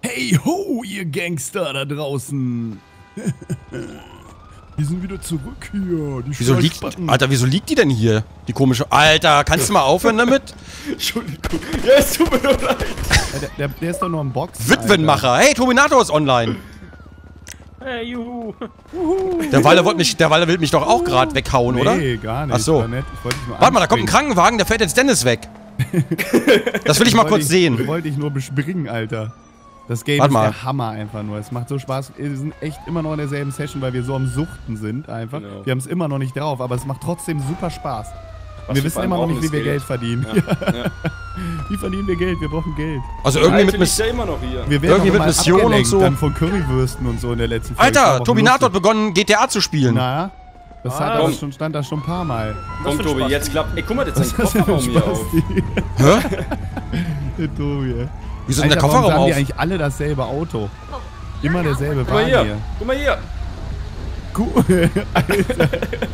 Hey ho, ihr Gangster da draußen. Wir sind wieder zurück hier. Wieso liegt die denn hier? Die komische... Alter, kannst du mal aufhören damit? Entschuldigung. Ja, es tut mir nur leid. Der ist doch nur im Box. Witwenmacher. Hey, Terminator ist online. Hey, juhu. Der Walle will mich doch auch gerade weghauen, oder? Nee, gar nicht. Ach so. Ich wollte dich nur Warte mal, da kommt ein Krankenwagen, der fährt jetzt Dennis weg. Das will ich mal kurz sehen. Wollte ich nur bespringen, Alter. Das Game ist der Hammer einfach nur. Es macht so Spaß. Wir sind echt immer noch in derselben Session, weil wir so am Suchten sind einfach. Genau. Wir haben es immer noch nicht drauf, aber es macht trotzdem super Spaß. Wir wissen immer noch nicht, wie wir Geld verdienen. Ja. Wie verdienen wir Geld? Wir brauchen Geld. Also irgendwie mit Missionen und so. Dann von Currywürsten und so in der letzten Folge. Alter, Turbinator hat begonnen, GTA zu spielen. Na, das stand da schon ein paar Mal. Komm, Tobi, jetzt klappt... Ey, guck mal, jetzt ist ein Kofferraum hier auf. Hä? Der Tobi, ey. Wieso ist der Kofferraum haben auf? die eigentlich alle dasselbe Auto? Immer derselbe Wagen hier. Guck mal hier. Cool, Alter.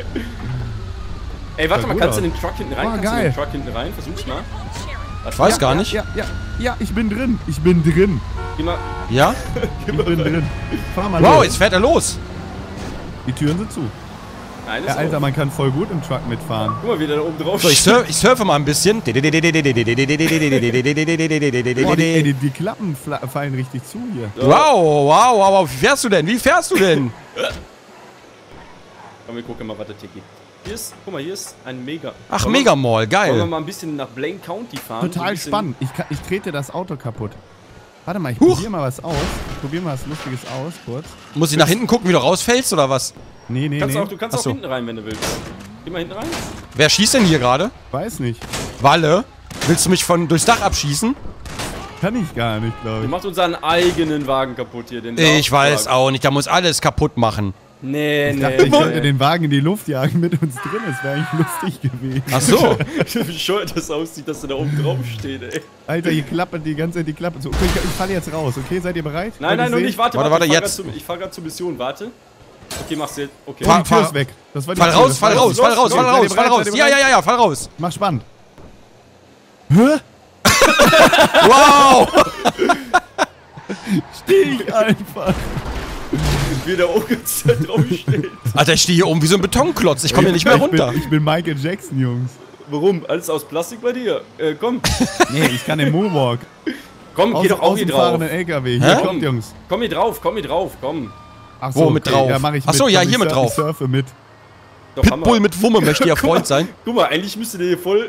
Ey, warte mal, kannst du in den Truck hinten rein? Kannst du in den Truck hinten rein? Versuch's mal. Ich weiß gar nicht. Ja, ich bin drin. Geh mal. Ja? Ich bin drin. Fahr mal los. Jetzt fährt er los. Die Türen sind zu. Ja, Alter, man kann voll gut im Truck mitfahren. Guck mal, wie der da oben drauf steht. So, ich surfe mal ein bisschen. Die Klappen fallen richtig zu hier. Wow. Wie fährst du denn? Komm, wir gucken mal, was der Tick gibt. Guck mal, hier ist ein Mega... Ach, Mega Mall, geil. Wollen wir mal ein bisschen nach Blaine County fahren? Total spannend. Ich trete das Auto kaputt. Warte mal, ich probier mal was aus. Probier mal was Lustiges aus, kurz. Muss ich nach hinten gucken, wie du rausfällst, oder was? Nee. Du kannst auch hinten rein, wenn du willst. Geh mal hinten rein. Wer schießt denn hier gerade? Weiß nicht. Walle, willst du mich durchs Dach abschießen? Kann ich gar nicht, glaube ich. Du machst unseren eigenen Wagen kaputt hier. Ich weiß auch nicht, da muss alles kaputt machen. Ich dachte, ich könnte den Wagen in die Luft jagen mit uns drin. Das wäre eigentlich lustig gewesen. Ach so. Wie bescheuert das aussieht, dass du da oben drauf steht, ey. Alter, hier klappert die ganze Zeit die Klappe. So, okay, ich falle jetzt raus, okay? Seid ihr bereit? Nein, noch nicht. Warte, jetzt. Ich fahr grad zur Mission, warte. Okay, mach's jetzt. Okay. Die Tür ist weg. Das war die Fall raus. Ja, fall raus. Mach spannend. Hä? Wow! Steh ich einfach. Wie der oben ganz Zeit drauf steht. Alter, ich stehe hier oben wie so ein Betonklotz. Ich komme hier nicht mehr runter. Ich bin Michael Jackson, Jungs. Warum? Alles aus Plastik bei dir? Komm. Nee, ich kann den Moonwalk. Komm, geh doch auch hier drauf. LKW. Hier, kommt, Jungs. Komm hier drauf, komm. Ach so, wo mit drauf? Ja, mach ich Ach so, mit. Ja, hier mit drauf. Ich surfe mit. Doch, Pitbull mit Wumme möchte ja Freund sein. Guck mal, eigentlich müsste der hier voll...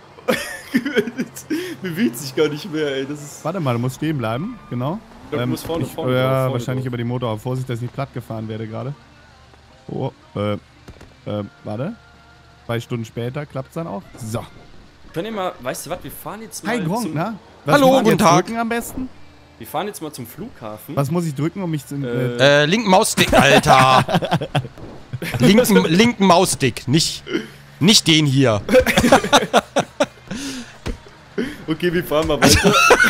bewegt sich gar nicht mehr, ey. Das ist... Warte mal, du musst stehen bleiben. Genau. Du musst vorne wahrscheinlich über die Motor. Vorsicht, dass ich nicht platt gefahren werde gerade. Oh, warte. 2 Stunden später klappt's dann auch. So. Können wir mal, weißt du was, wir fahren jetzt mal Gronk, na? Hallo, guten Tag. Am besten? Wir fahren jetzt mal zum Flughafen. Was muss ich drücken, um mich zu... linken Mausstick, Alter. linken Mausstick, nicht den hier. Okay, wir fahren mal weiter.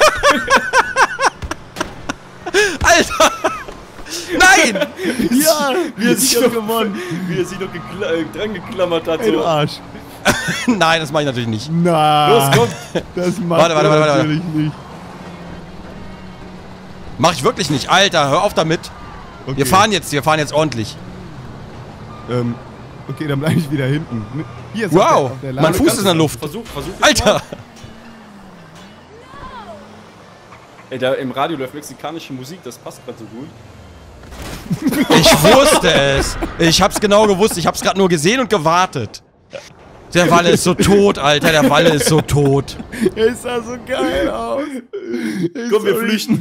Alter! Nein! Ja! Wie er sich noch dran geklammert hat. Ey, du Arsch. Nein, das mach ich natürlich nicht. Nein! Los, komm! Das macht er natürlich nicht. Mach ich wirklich nicht. Alter, hör auf damit. Okay. Wir fahren jetzt ordentlich. Okay, dann bleibe ich wieder hinten. Hier ist wow! der mein Fuß ist in der Luft. Versuch Alter! Mal. Ey, da im Radio läuft mexikanische Musik, das passt gerade so gut. Ich wusste es. Ich hab's genau gewusst. Ich hab's gerade nur gesehen und gewartet. Der Walle ist so tot, Alter. Der Walle ist so tot. Es sah so geil aus. Komm, wir flüchten.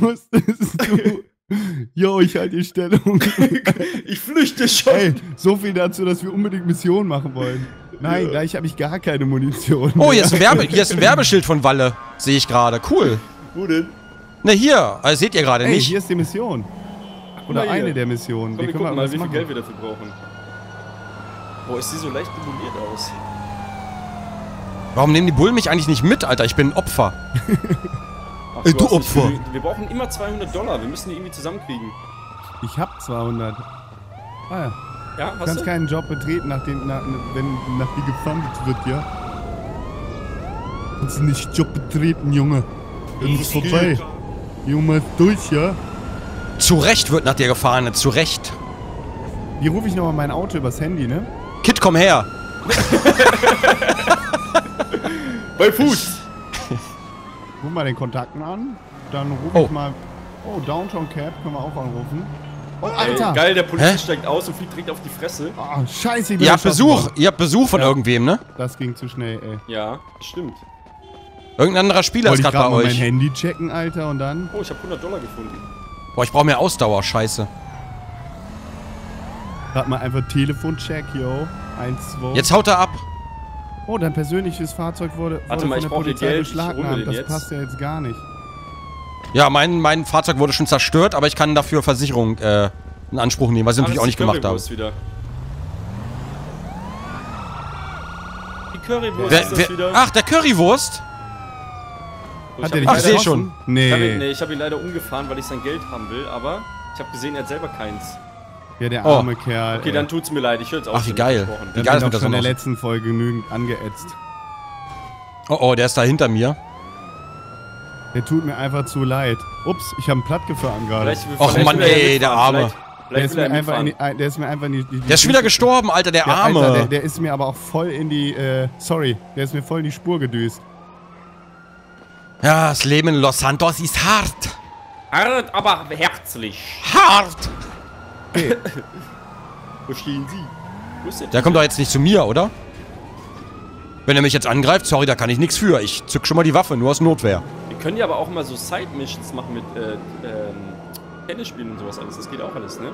Jo, ich halte die Stellung. Ich flüchte schon. Ey, so viel dazu, dass wir unbedingt Missionen machen wollen. Nein, gleich habe ich gar keine Munition. Oh, hier ist ein Werbeschild von Walle. Sehe ich gerade. Cool. Wo denn? Ne, hier. Also seht ihr gerade nicht. Hier ist die Mission. Oder eine der Missionen. Komm, wir gucken mal, wie viel Geld wir dafür brauchen. Boah, ist die so leicht demoliert aus. Warum nehmen die Bullen mich eigentlich nicht mit, Alter? Ich bin ein Opfer. Ach, du Opfer. Wir brauchen immer $200. Wir müssen die irgendwie zusammenkriegen. Ich hab 200. Ah ja. Ja, du kannst keinen Job betreten, wenn nach dir gefundet wird, ja? Du kannst nicht Job betreten, Junge. Dann ist vorbei. Junge, durch, ja? Zu Recht wird nach dir gefahren, zu Recht. Hier rufe ich nochmal mein Auto übers Handy, ne? Kid, komm her. Bei Fuß. Ruf mal den Kontakten an. Dann rufe ich mal... Oh, Downtown Cab können wir auch anrufen. Oh, Alter! Ey, geil, der Polizist steigt aus und fliegt direkt auf die Fresse. Oh, scheiße, Ihr habt Besuch von irgendwem, ne? Das ging zu schnell, ey. Ja, stimmt. Irgendein anderer Spieler ist gerade bei euch. Ich mein Handy checken, Alter, und dann... Oh, ich habe $100 gefunden. Boah, ich brauche mehr Ausdauer, scheiße. Gerade mal einfach Telefoncheck, yo. 1, 2. Jetzt haut er ab. Oh, dein persönliches Fahrzeug wurde Warte mal, von ich der brauche Polizei Geld, beschlagnahmt. Das jetzt. passt ja jetzt gar nicht. Ja, mein Fahrzeug wurde schon zerstört, aber ich kann dafür Versicherung in Anspruch nehmen, was ich natürlich auch nicht gemacht habe. Wieder. Die Currywurst ist das wieder. Ach, der Currywurst? Hat der dich ach, sehe schon. Nee. Ich habe ihn leider umgefahren, weil ich sein Geld haben will, aber ich habe gesehen, er hat selber keins. Ja, der arme Kerl. Okay, dann tut's mir leid, ich höre jetzt auf. Ach, wie geil. Wie geil ist das in der letzten Folge genügend angeätzt. Oh, der ist da hinter mir. Der tut mir einfach zu leid. Ups, ich habe einen platt gefahren gerade. Och Mann, ey, der Arme. Der ist mir einfach in die Der ist schon wieder gestorben, Alter, der Arme. Alter, der ist mir aber auch voll in die, sorry, der ist mir voll in die Spur gedüst. Ja, das Leben in Los Santos ist hart. Hart, aber herzlich. Hart! Okay. Wo stehen Sie? Wo ist der kommt doch jetzt nicht zu mir, oder? Wenn er mich jetzt angreift, sorry, da kann ich nichts für. Ich zück schon mal die Waffe, nur aus Notwehr. Wir können ja aber auch mal so Side-Missions machen mit Tennis spielen und sowas alles. Das geht auch alles, ne?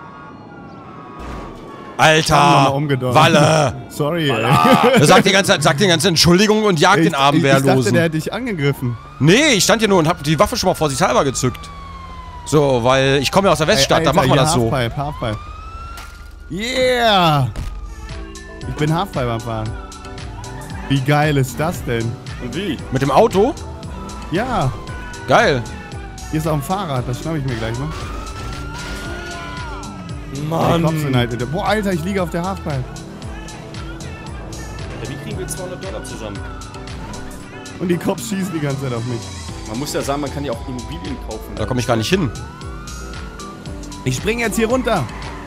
Alter! Walle! Sorry, ey. Er sagt die ganze Zeit Entschuldigung und jagt den armen Wehrlosen. Ich dachte, der hat dich angegriffen. Nee, ich stand hier nur und hab die Waffe schon mal vorsichtshalber gezückt. So, weil ich komme ja aus der Weststadt, Alter, da machen wir das so. Halfpipe. Yeah! Ich bin Halfpipe am Fahren. Wie geil ist das denn? Und wie? Mit dem Auto? Ja. Geil. Hier ist auch ein Fahrrad, das schnapp ich mir gleich mal. Mann. Boah, Alter, ich liege auf der Halfpipe. Ja, wie kriegen wir $200 zusammen? Und die Cops schießen die ganze Zeit auf mich. Man muss ja sagen, man kann ja auch Immobilien kaufen. Da komme ich gar nicht hin. Ich springe jetzt hier runter.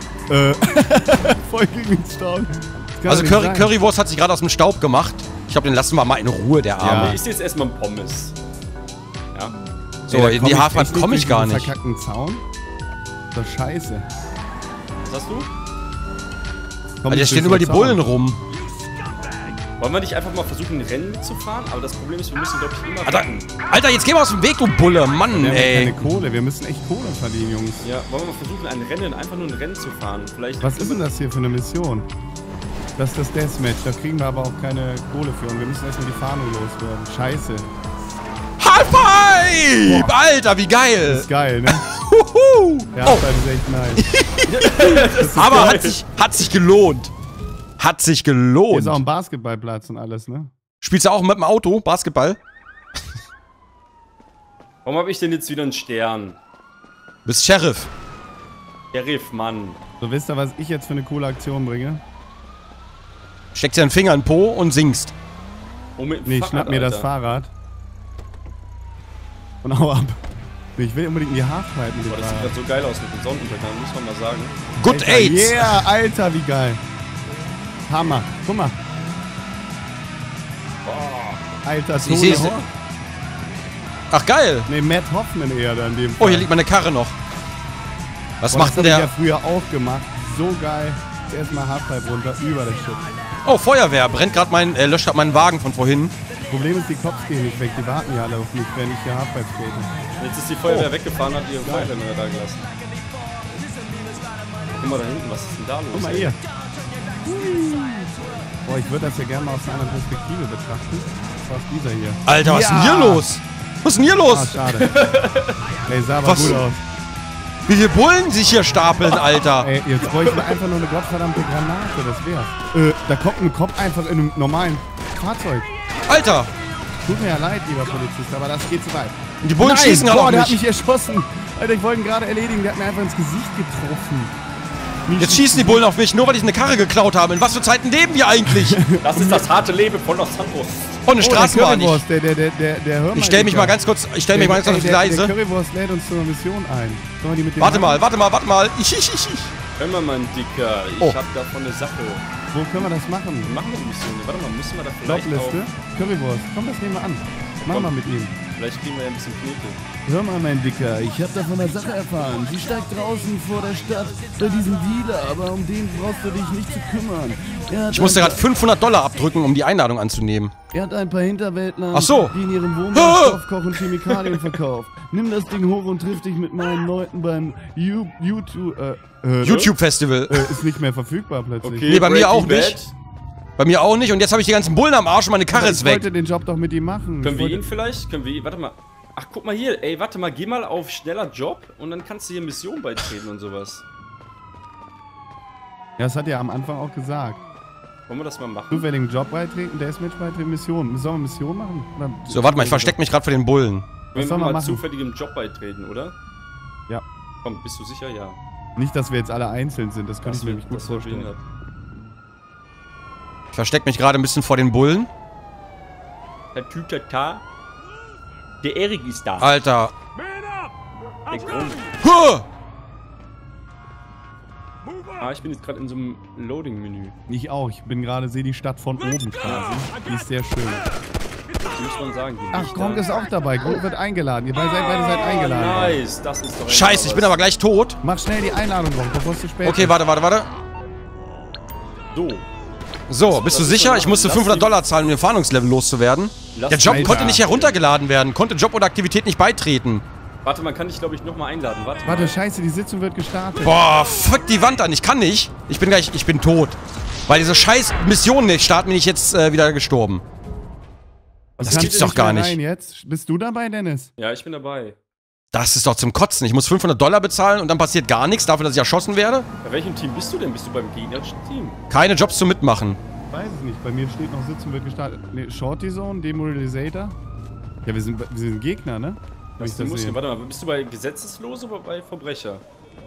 Voll gegen den Staub. Also Currywurst hat sich gerade aus dem Staub gemacht. Ich glaube, den lassen wir mal in Ruhe, der Arme. Ja, ich jetzt erstmal ein Pommes. Ja. So, ey, in die Halfpipe komme ich gar nicht. Verkackten Zaun? Das ist scheiße. Was hast du? Also hier stehen über die Bullen rum. Wollen wir nicht einfach mal versuchen, ein Rennen zu fahren? Aber das Problem ist, wir müssen, glaube ich, immer... Alter, jetzt geh mal aus dem Weg, du Bulle. Mann, ey. Wir haben keine Kohle. Wir müssen echt Kohle verdienen, Jungs. Ja, wollen wir mal versuchen, einfach nur ein Rennen zu fahren? Vielleicht... Was ist denn das hier für eine Mission? Das ist das Deathmatch. Da kriegen wir aber auch keine Kohle für. Und wir müssen erstmal die Fahndung loswerden. Scheiße. Halfpipe! Alter, wie geil. Das ist geil, ne? Ja, das ist echt nice. Aber hat sich gelohnt. Hat sich gelohnt. Hier ist auch ein Basketballplatz und alles, ne? Spielst du auch mit dem Auto Basketball? Warum habe ich denn jetzt wieder einen Stern? Du bist Sheriff. Sheriff, Mann. So, wisst ihr, was ich jetzt für eine coole Aktion bringe? Steckst dir einen Finger in den Po und singst. Oh, nee, ich schnapp mir das Fahrrad. Und hau ab. Ich will unbedingt in die Halfpipe mit dem Fahrrad. Das sieht gerade so geil aus mit dem Sonnenuntergang, muss man mal sagen. Good Alter, AIDS! Yeah, Alter, wie geil. Hammer. Guck mal. Boah. Alter, Tony Hawk. Ach, geil. Ne, Matt Hoffman eher dann dem Fall. Oh, hier liegt meine Karre noch. Was macht denn der? Das hab ich ja früher auch gemacht. So geil. Erstmal Halfpipe runter, über das Shit. Oh, Feuerwehr. Brennt gerade löscht gerade meinen Wagen von vorhin. Das Problem ist, die Cops gehen nicht weg. Die warten ja alle auf mich, wenn ich hier Halfpipe skate. Jetzt ist die Feuerwehr weggefahren, hat ihre Feuerwehrmänner da gelassen. Guck mal da hinten, was ist denn da los? Guck mal hier. Boah, ich würde das ja gerne mal aus einer anderen Perspektive betrachten. Was ist dieser hier? Alter, was ist denn hier los? Was ist denn hier los? Ah, schade. Ey, sah aber gut aus. Wie viele Bullen sich hier stapeln, Alter. Ey, jetzt bräuchten wir einfach nur eine gottverdammte Granate, das wär's. Da kommt ein Kopf einfach in einem normalen Fahrzeug. Alter! Tut mir ja leid, lieber Polizist, aber das geht zu weit. Und die Bullen schießen gerade auf der mich. hat mich erschossen. Alter, ich wollte ihn gerade erledigen, der hat mir einfach ins Gesicht getroffen. Jetzt schießen die Bullen auf mich, nur weil ich eine Karre geklaut habe. In was für Zeiten leben wir eigentlich? Das ist das harte Leben von Los Santos. Oh, eine Straßenbahn. Der Hörmann. Ich stell mich mal ganz kurz, auf die Gleise. Der Currywurst lädt uns zur Mission ein. Sollen wir die mit dem Warte mal. Hör mal, mein Dicker, ich hab davon eine Sache. Wo können wir das machen? Machen wir die Mission. Warte mal, müssen wir da vielleicht Jobliste? Currywurst. Komm, das nehmen wir an. Machen wir mit ihm. Vielleicht kriegen wir ja ein bisschen Knete. Hör mal, mein Dicker, ich hab da von der Sache erfahren. Sie steigt draußen vor der Stadt bei diesem Dealer, aber um den brauchst du dich nicht zu kümmern. Ich musste gerade $500 abdrücken, um die Einladung anzunehmen. Er hat ein paar Hinterwäldler, Ach so. die in ihrem Wohnwagen Stoffkoch und Chemikalien verkauft. Nimm das Ding hoch und triff dich mit meinen Leuten beim YouTube-Festival. Ist nicht mehr verfügbar plötzlich. Okay, Nee, bei mir auch Bad. nicht. Bei mir auch nicht. Und jetzt habe ich die ganzen Bullen am Arsch und meine Karre ist Ich weg. wollte den Job doch mit ihm machen. Können wir ihn vielleicht? Warte mal. Ach, guck mal hier. Ey, warte mal. Geh mal auf schneller Job und dann kannst du hier Mission beitreten und sowas. Ja, das hat er am Anfang auch gesagt. Wollen wir das mal machen? Zufälligen Job beitreten, Deathmatch beitreten, Mission. Sollen wir Mission machen? Oder So, warte mal, ich verstecke mich gerade vor den Bullen. Wir soll mal man machen? zufälligem Job beitreten, oder? Ja. Komm, bist du sicher? Ja. Nicht, dass wir jetzt alle einzeln sind, das könnte ich mir nämlich gut vorstellen. behindert. Ich verstecke mich gerade ein bisschen vor den Bullen. Der Tütata. Der Erik ist da. Alter. Der Grund. Huh! Ich bin jetzt gerade in so einem Loading-Menü. Ich auch, ich bin gerade, sehe die Stadt von oben quasi. Die ist sehr schön. Das muss man sagen. Ach, Gronk ist auch dabei. Gronk wird eingeladen. Ihr beide seid eingeladen. Nice, das ist doch Scheiße, ich bin aber gleich tot. Mach schnell die Einladung, Gronk, bevor es zu spät Okay, ist. warte. So, bist du sicher? Ich musste $500 zahlen, um den Fahndungslevel loszuwerden. Der Job konnte nicht heruntergeladen werden, konnte Job oder Aktivität nicht beitreten. Warte, man kann dich, glaube ich, nochmal einladen. Warte, scheiße, die Sitzung wird gestartet. Boah, fuck die Wand an, ich kann nicht. Ich bin tot. Weil diese scheiß Missionen nicht starten, bin ich jetzt wieder gestorben. Das gibt's doch gar nicht. Jetzt? Bist du dabei, Dennis? Ja, ich bin dabei. Das ist doch zum Kotzen. Ich muss $500 bezahlen und dann passiert gar nichts dafür, dass ich erschossen werde. Bei welchem Team bist du denn? Bist du beim gegnerischen Team? Keine Jobs zum Mitmachen. Weiß es nicht. Bei mir steht noch Sitzung wird gestartet. Ne, Shorty Zone, Demoralisator. Ja, wir sind Gegner, ne? Warte mal, bist du bei Gesetzeslos oder bei Verbrecher?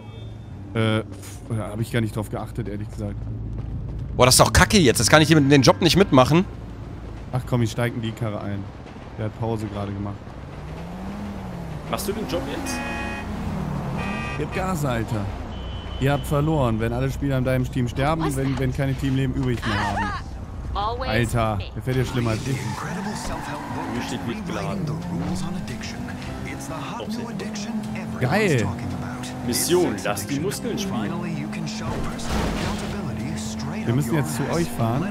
Hab ich gar nicht drauf geachtet, ehrlich gesagt. Boah, das ist doch kacke jetzt. Das kann ich hier mit den Job nicht mitmachen. Ach komm, ich steige in die Karre ein. Der hat Pause gerade gemacht. Machst du den Job jetzt? Gib Gas, Alter. Ihr habt verloren, wenn alle Spieler in deinem Team sterben, wenn keine Teamleben übrig mehr haben. Alter, der fährt ja schlimmer als ich. Mir steht nicht geladen. Geil. Mission, lass die Muskeln spielen. Wir müssen jetzt zu euch fahren.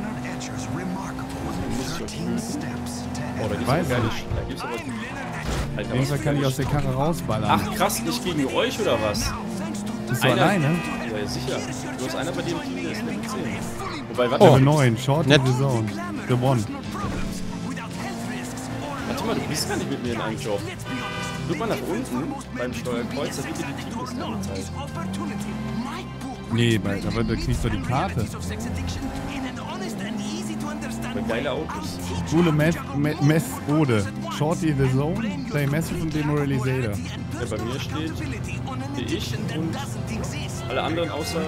Oh, da gibt's Weiß aber nicht. Da gibt's aber... Alter, Auf jeden Fall kann ich aus der Karre rausballern. Ach krass, nicht gegen euch oder was? Bist du alleine? Ja, sicher. Du hast einer bei dem Team, der ist Level 10. Wobei, warte Level mal. 9, Short Nett. in the Zone. The One. Warte mal, du bist gar nicht mit mir in einem Job. Guck mal nach unten beim Steuerkreuz, da wird dir die Teamliste angezeigt. Nee, aber da kriegst du die Karte. Bei geile Autos. Coole Methode. Shorty the Zone, Play Massive und Demoralisator. Ja, bei mir steht ich und alle anderen außer...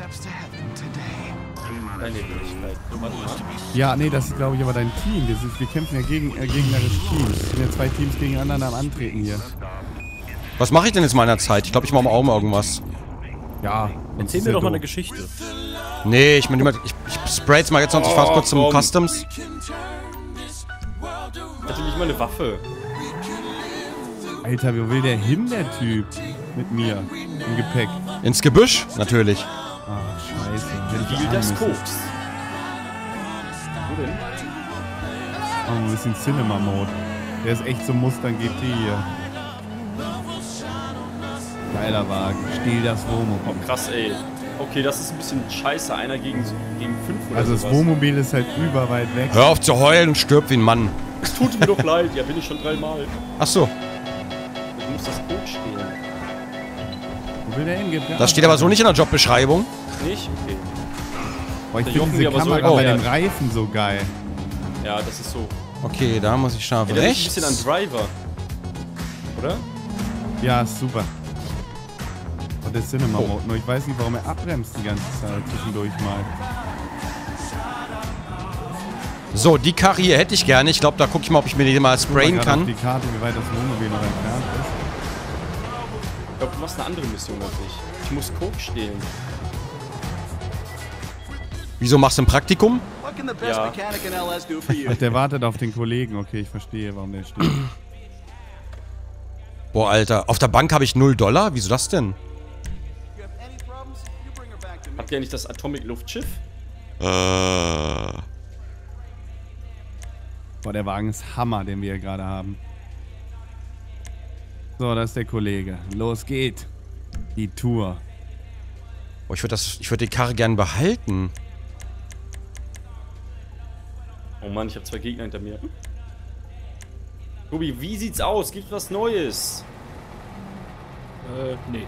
Nein, nee, Möglichkeit. Warte mal. Ja, nee, das ist glaube ich aber dein Team. Wir kämpfen ja gegen gegnerische Teams. Es sind ja zwei Teams gegeneinander am Antreten hier. Was mache ich denn jetzt meiner Zeit? Ich glaube, ich mache mal auch mal irgendwas. Ja. Erzähl mir doch mal eine Geschichte. Nee, ich spray jetzt mal jetzt noch. Ich fahr kurz zum komm. Customs. Ich hatte nicht mal eine Waffe. Alter, wo will der hin, der Typ? Mit mir. Im Gepäck. Ins Gebüsch? Natürlich. Ach, scheiße. Hätte ich Deal ahnen das müssen. Koks. Wo denn? Oh, ein bisschen Cinema-Mode. Der ist echt so Mustang GT hier. Geiler Wagen. Stehl das Oh, Wohnmobil. krass, ey. Okay, das ist ein bisschen scheiße. Einer gegen 5 oder Also das sowas. Wohnmobil ist halt überweit weg. Hör auf zu heulen und stirb wie ein Mann. Es tut mir doch leid. Ja, bin ich schon 3-mal. Ach so. Du musst das Code stehlen. Wo will der hin? Gib Gas. Das steht aber so nicht in der Jobbeschreibung. Nicht? Okay. Boah, ich Der finde Jochen diese mir aber so Kamera bei erklärt. den Reifen so geil. Ja, das ist so. Okay, da muss ich scharf Ja, das ist ein rechts. bisschen an Driver. Oder? Ja, ist super. Und der Cinema-Mode. Nur ich weiß nicht, warum er abbremst die ganze Zeit zwischendurch mal. So, die Karre hier hätte ich gerne. Ich glaube, da gucke ich mal, ob ich mir die mal sprayen kann. Die Karte, wie weit das Wohnmobil noch entfernt ist. Ich glaube, du machst eine andere Mission als ich. Ich muss Coke stehlen. Wieso machst du ein Praktikum? Ja. Ach, der wartet auf den Kollegen. Okay, ich verstehe, warum der steht. Boah, Alter. Auf der Bank habe ich $0. Wieso das denn? Habt ihr nicht das Atomic Luftschiff? Boah, der Wagen ist Hammer, den wir hier gerade haben. So, das ist der Kollege. Los geht. Die Tour. Boah, ich würde die Karre gern behalten. Oh Mann, ich habe 2 Gegner hinter mir. Tobi, wie sieht's aus? Gibt's was Neues? Nee.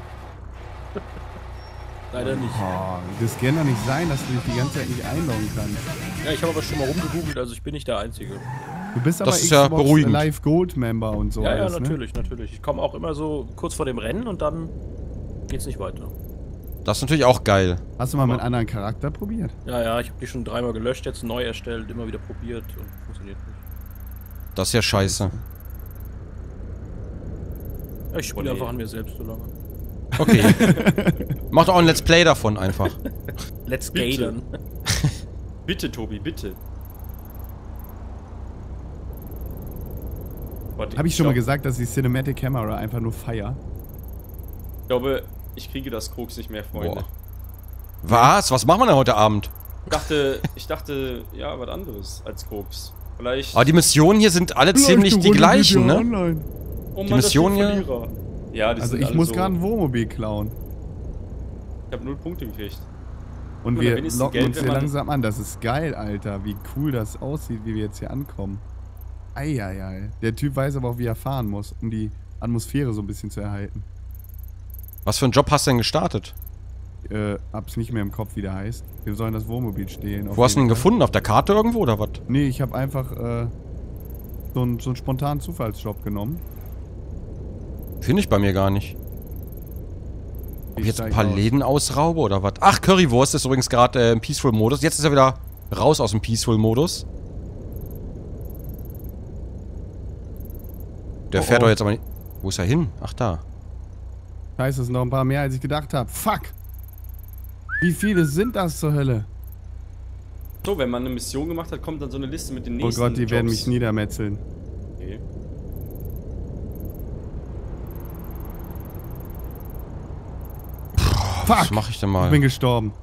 Leider nicht. Oh, das kann doch nicht sein, dass du dich die ganze Zeit nicht einloggen kannst. Ja, ich habe aber schon mal rumgegoogelt, also ich bin nicht der Einzige. Du bist aber das ist ja beruhigend. Live Gold Member und so. Ja, alles, ja, natürlich, natürlich. Ich komme auch immer so kurz vor dem Rennen und dann geht's nicht weiter. Das ist natürlich auch geil. Hast du mal mit einem anderen Charakter probiert? Ja, ja, ich habe die schon 3-mal gelöscht, jetzt neu erstellt, immer wieder probiert und funktioniert nicht. Das ist ja scheiße. Ja, ich spiele einfach an mir selbst so lange. Okay. Mach doch auch ein Let's Play davon einfach. Let's Gaden. Bitte, Tobi, bitte. Habe ich schon mal gesagt, dass die Cinematic Camera einfach nur feier? Ich glaube, ich kriege das Koks nicht mehr, Freunde. Boah. Was? Was machen wir denn heute Abend? Ich dachte, ja, was anderes als Koks. Vielleicht. Aber die Missionen hier sind alle ziemlich die gleichen, ne? Online. Oh Mann, die Missionen hier. Ja, die also sind ich muss so, gerade ein Wohnmobil klauen. Ich habe 0 Punkte gekriegt. Und Guck mal, wir locken uns hier langsam an. Das ist geil, Alter. Wie cool das aussieht, wie wir jetzt hier ankommen. Eieiei. Der Typ weiß aber auch, wie er fahren muss, um die Atmosphäre so ein bisschen zu erhalten. Was für einen Job hast du denn gestartet? Hab's nicht mehr im Kopf, wie der heißt. Wir sollen das Wohnmobil stehlen. Wo hast du ihn gefunden? Auf der Karte irgendwo oder was? Nee, ich habe einfach so einen spontanen Zufallsjob genommen. Finde ich bei mir gar nicht. Ob ich jetzt ein paar Läden ausraube oder was? Ach, Currywurst ist übrigens gerade im Peaceful-Modus. Jetzt ist er wieder raus aus dem Peaceful-Modus. Der fährt doch jetzt aber nicht... Wo ist er hin? Ach, da. Scheiße, es sind noch ein paar mehr, als ich gedacht habe. Fuck! Wie viele sind das zur Hölle? So, wenn man eine Mission gemacht hat, kommt dann so eine Liste mit den nächsten Oh Gott, die Jobs. werden mich niedermetzeln. Okay. Fuck! Was mache ich denn mal? Ich bin gestorben.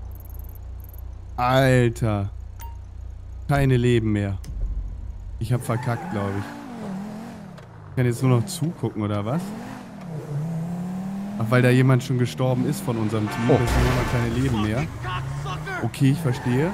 Alter. Keine Leben mehr. Ich hab verkackt, glaube ich. Ich kann jetzt nur noch zugucken, oder was? Ach, weil da jemand schon gestorben ist von unserem Team. Oh. Deswegen haben wir keine Leben mehr. Okay, ich verstehe.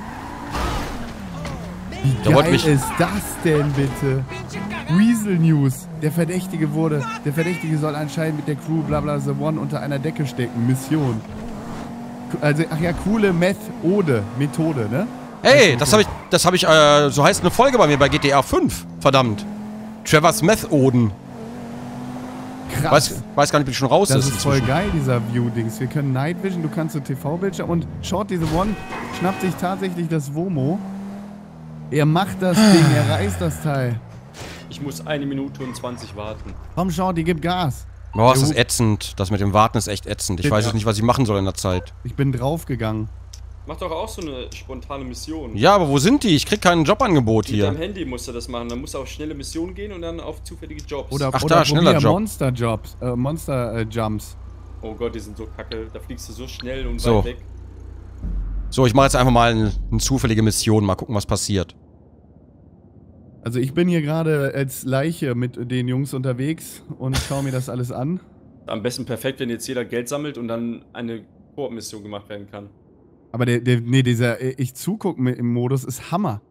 Wie geil ist das denn bitte? Weasel News. Der Verdächtige soll anscheinend mit der Crew Blabla The One unter einer Decke stecken. Mission. Also, ach ja, coole Methode, ne? Hey, das hab ich, so heißt eine Folge bei mir bei GTA 5. Verdammt. Trevor's Methoden. Krass. Weiß gar nicht, ob ich schon raus Das ist voll geil, dieser View-Dings. Wir können Night Vision, du kannst so TV-Bildschirm und Shorty the One schnappt sich tatsächlich das Womo. Er macht das Ding, er reißt das Teil. Ich muss 1 Minute und 20 warten. Komm, Shorty, gib Gas. Boah, ist das ätzend. Das mit dem Warten ist echt ätzend. Ich weiß jetzt nicht, was ich machen soll in der Zeit. Ich bin draufgegangen. Mach doch auch so eine spontane Mission. Ja, aber wo sind die? Ich krieg kein Jobangebot Mit hier. deinem Handy musst du das machen. Dann musst du auf schnelle Missionen gehen und dann auf zufällige Jobs. Oder schneller Job. Monster Jumps. Oh Gott, die sind so kacke. Da fliegst du so schnell und So. weit weg. So, ich mache jetzt einfach mal eine zufällige Mission. Mal gucken, was passiert. Also ich bin hier gerade als Leiche mit den Jungs unterwegs und schaue mir das alles an. Am besten perfekt, wenn jetzt jeder Geld sammelt und dann eine Koop-Mission gemacht werden kann. Aber dieser ich zugucken im Modus ist Hammer.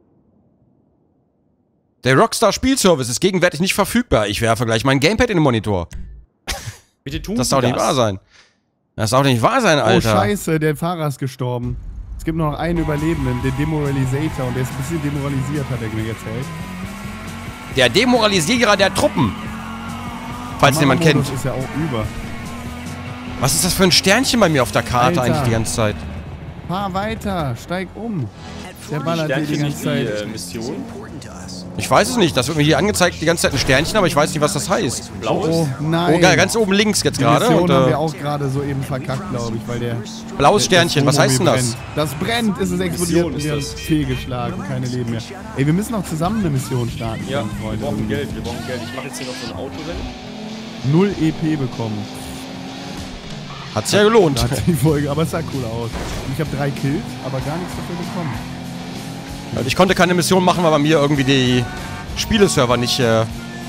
Der Rockstar Spielservice ist gegenwärtig nicht verfügbar. Ich werfe gleich mein Gamepad in den Monitor. Bitte tun Das darf nicht wahr sein. Das darf nicht wahr sein, Alter. Oh Scheiße, der Fahrer ist gestorben. Es gibt nur noch einen Überlebenden, den Demoralisator, und der ist ein bisschen demoralisiert, hat er mir erzählt. Der Demoralisierer der Truppen. Falls jemand kennt. Das ist ja auch über. Was ist das für ein Sternchen bei mir auf der Karte Alter. eigentlich die ganze Zeit? Fahr weiter, steig um. Der ballert hier die ganze Zeit. Mission. Ich weiß es nicht. Das wird mir hier angezeigt, die ganze Zeit ein Sternchen, aber ich weiß nicht, was das heißt. Blaues? Oh, nein. Oh, ganz oben links jetzt Die gerade. Mission Und, haben wir auch gerade so eben verkackt, glaube ich, weil der... blaues Sternchen, was heißt denn das? Brennt. Das brennt, ist es explodiert und wir haben fehlgeschlagen, keine Leben mehr. Ey, wir müssen auch zusammen eine Mission starten. Ja, Freunde. wir brauchen Geld. Ich mache jetzt hier noch so ein Autorennen. 0 EP bekommen. Hat's ja gelohnt. Da hat die Folge, aber es sah cool aus. Und ich habe 3 Kills, aber gar nichts dafür bekommen. Ich konnte keine Mission machen, weil bei mir irgendwie die Spieleserver nicht, Hä?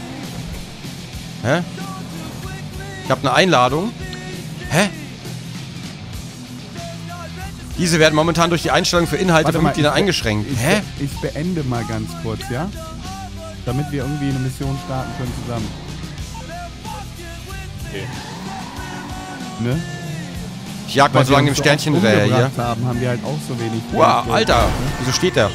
Ich habe eine Einladung. Hä? Diese werden momentan durch die Einstellung für Inhalte für Mitglieder eingeschränkt. Hä? Ich beende mal ganz kurz, ja? Damit wir irgendwie eine Mission starten können zusammen. Okay. Ne? Ich jag mal so lange dem Sternchen hinterher hier. Haben wir halt auch so wenig. Wow, Alter. Wieso steht der?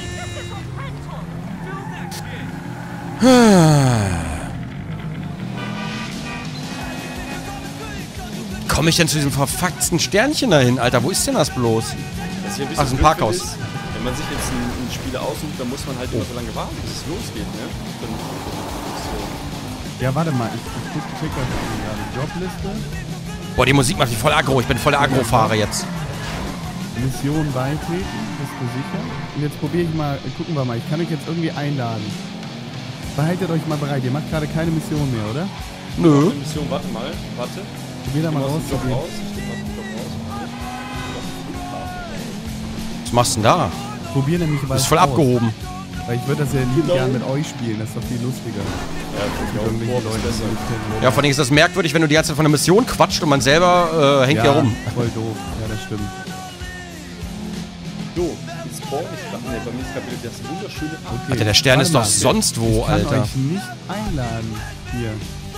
Komme ich denn zu diesem verfuckten Sternchen dahin, Alter? Wo ist denn das bloß? Das ist hier Ach, das ist ein Parkhaus. Wenn man sich jetzt einen Spieler aussucht, dann muss man halt immer so lange warten, bis es losgeht, ne? Ja, warte mal. Ich check das gerade. Jobliste. Boah, die Musik macht mich voll aggro. Ich bin voll Aggro-Fahrer jetzt. Mission beitreten. Bist du sicher? Und jetzt probiere ich mal. Gucken wir mal. Ich kann euch jetzt irgendwie einladen. Behaltet euch mal bereit. Ihr macht gerade keine Mission mehr, oder? Nö. Mission, warte mal. Warte. Probier da mal raus. Was machst du denn da? Probier nämlich was. Du bist voll aus. abgehoben. Weil ich würde das ja liebend gern mit euch spielen. Das ist doch viel lustiger. Ja, vor allem ist das merkwürdig, wenn du die ganze Zeit von der Mission quatscht und man selber hängt hier rum. Voll doof. Ja, das stimmt. So, jetzt brauche ich gerade. Ne, bei mir ist gerade das wunderschöne. Okay. Alter, der Stern ist doch mal. sonst wo, ich kann Alter. euch nicht einladen. Hier.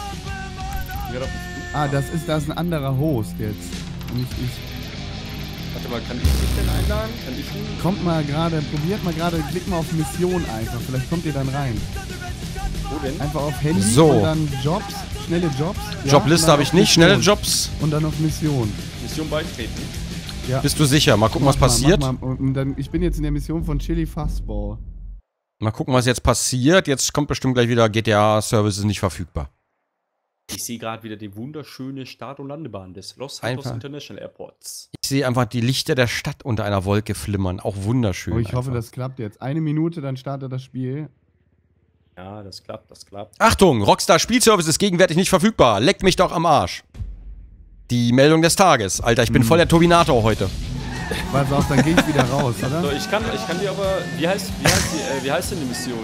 Ah, da ist ein anderer Host jetzt. Nicht ich. Warte mal, kann ich dich denn einladen? Kann ich ihn? Kommt mal gerade, probiert mal gerade, klickt mal auf Mission einfach. Vielleicht kommt ihr dann rein. Wo denn? Einfach auf Handy So. und dann Jobs, schnelle Jobs. Ja, Jobliste habe ich nicht, Mission. schnelle Jobs. Und dann auf Mission. Mission beitreten. Ja. Bist du sicher? Mal gucken, was passiert. Mach mal. Und dann, ich bin jetzt in der Mission von Chili Fuzzball. Mal gucken, was jetzt passiert. Jetzt kommt bestimmt gleich wieder GTA-Services nicht verfügbar. Ich sehe gerade wieder die wunderschöne Start- und Landebahn des Los Santos International Airports. Ich sehe einfach die Lichter der Stadt unter einer Wolke flimmern. Auch wunderschön. Oh, ich hoffe, einfach. das klappt jetzt. 1 Minute, dann startet das Spiel. Ja, das klappt, das klappt. Achtung, Rockstar Spielservice ist gegenwärtig nicht verfügbar. Leckt mich doch am Arsch. Die Meldung des Tages. Alter, ich bin voll der Turbinator heute. Pass auf, dann gehe ich wieder raus, oder? So, ich kann dir aber. Wie heißt denn die Mission?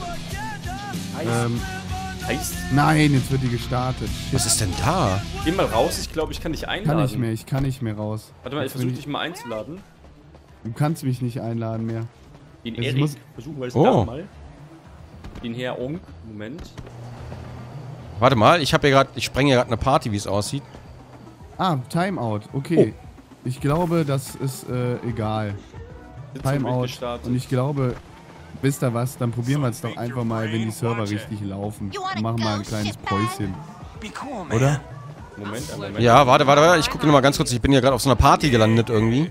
Heißt? Nein, jetzt wird die gestartet. Shit. Was ist denn da? Geh mal raus, ich glaube, ich kann dich einladen. Ich kann nicht mehr raus. Warte mal, ich versuche dich mal einzuladen. Du kannst mich nicht einladen mehr. Den Es Erik, muss- versuchen wir das mal. Den Herr Onk, Moment. Warte mal, ich sprenge hier gerade eine Party, wie es aussieht. Ah, Timeout, okay. Ich glaube, das ist egal. Timeout. Und ich glaube, wisst ihr was, dann probieren wir es doch einfach mal, wenn die Server richtig laufen. Und machen mal ein kleines Päuschen. Oder? Moment. Ja, warte, ich gucke nur mal ganz kurz. Ich bin hier gerade auf so einer Party gelandet irgendwie.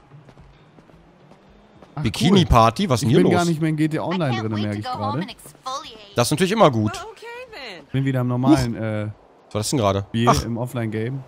Ach, Bikini-Party, was ist cool. denn Ich hier bin gar los? nicht mehr in GTA Online drin, merke ich gerade. Das ist natürlich immer gut. Ich bin wieder im normalen Was war das denn gerade? Spiel, Ach, im Offline-Game.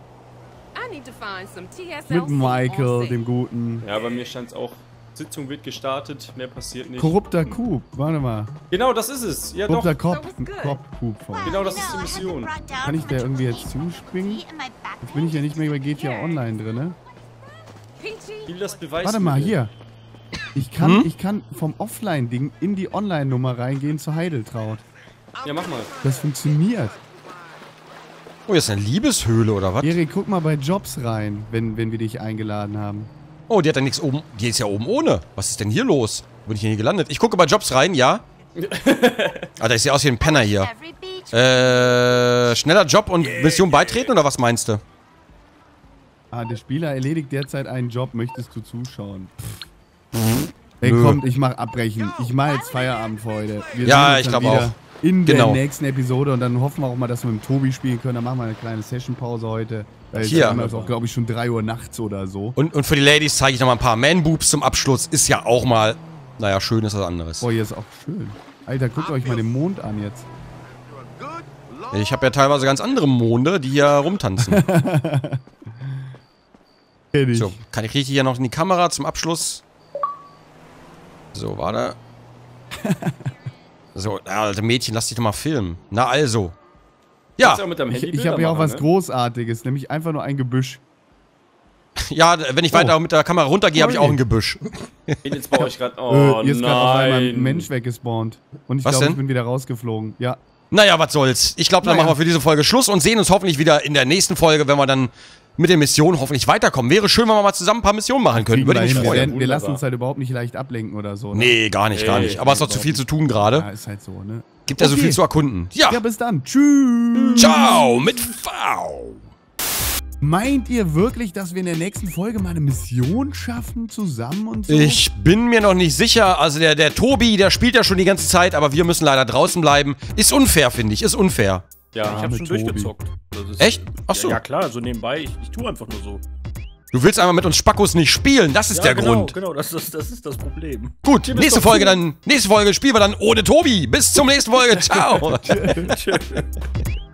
Mit Michael, dem Guten. Ja, bei mir stand es auch. Sitzung wird gestartet, mehr passiert nicht. Korrupter Coup, warte mal. Genau, das ist es. Ja, doch. Korrupter Cop-Coup. Genau, das ist die Mission. Kann ich da irgendwie jetzt zuspringen? Jetzt bin ich ja nicht mehr bei GTA Online drin, ne? Spiel das Beweis. Warte mal, hier. Ich kann vom Offline-Ding in die Online-Nummer reingehen zu Heideltraut. Ja, mach mal. Das funktioniert. oh, hier ist eine Liebeshöhle oder was? Erik, guck mal bei Jobs rein, wenn wir dich eingeladen haben. Oh, die hat ja nichts oben. Die ist ja oben ohne. Was ist denn hier los? Wo bin ich denn hier gelandet? Ich gucke bei Jobs rein, ja. Alter, ich sehe aus wie ein Penner hier. Schneller Job und Mission beitreten oder was meinst du? Ah, der Spieler erledigt derzeit einen Job. Möchtest du zuschauen? Ey, kommt, ich mach abbrechen. Ich mach jetzt Feierabend für heute. Wir Ja, sehen uns ich dann glaube wieder auch. In der Genau. nächsten Episode und dann hoffen wir auch mal, dass wir mit Tobi spielen können. Dann machen wir eine kleine Sessionpause heute. Weil Hier. jetzt ist auch, glaube ich, schon 3 Uhr nachts oder so. Und für die Ladies zeige ich noch mal ein paar Man-Boobs zum Abschluss. Ist ja auch mal naja, schön ist was anderes. Boah, hier ist auch schön. Alter, guckt euch mal den Mond an jetzt. Ich habe ja teilweise ganz andere Monde, die hier rumtanzen. So, kriege ich hier noch in die Kamera zum Abschluss? So, warte. So, alte Mädchen, lass dich doch mal filmen. Na also. Ja. Ich habe ja auch was Großartiges, nämlich einfach nur ein Gebüsch. Ja, wenn ich weiter mit der Kamera runtergehe, habe ich auch ein Gebüsch. Jetzt baue ich gerade. Oh, hier ist gerade auf einmal ein Mensch weggespawnt. Und ich glaube, ich bin wieder rausgeflogen. Ja. Naja, was soll's. Ich glaube, dann machen wir für diese Folge Schluss und sehen uns hoffentlich wieder in der nächsten Folge, wenn wir dann mit der Mission hoffentlich weiterkommen. Wäre schön, wenn wir mal zusammen ein paar Missionen machen können. Würde mich freuen. Wir lassen uns halt überhaupt nicht leicht ablenken oder so. Ne? Nee, gar nicht. Aber es ist doch zu viel zu tun gerade. Ja, ist halt so, ne? Gibt ja so viel zu erkunden. Ja. Ja, bis dann. Tschüss. Ciao mit V. Meint ihr wirklich, dass wir in der nächsten Folge mal eine Mission schaffen zusammen und so? Ich bin mir noch nicht sicher. Also der Tobi, der spielt ja schon die ganze Zeit, aber wir müssen leider draußen bleiben. Ist unfair, finde ich. Ist unfair. Ja, ich habe schon durchgezockt. Echt? Achso. Ja klar, so nebenbei. Ich tue einfach nur so. Du willst einfach mit uns Spackos nicht spielen, das ist der Grund. Genau, das ist das Problem. Gut, nächste Folge spielen wir dann ohne Tobi. Bis zum nächsten Folge. Ciao. Tschüss.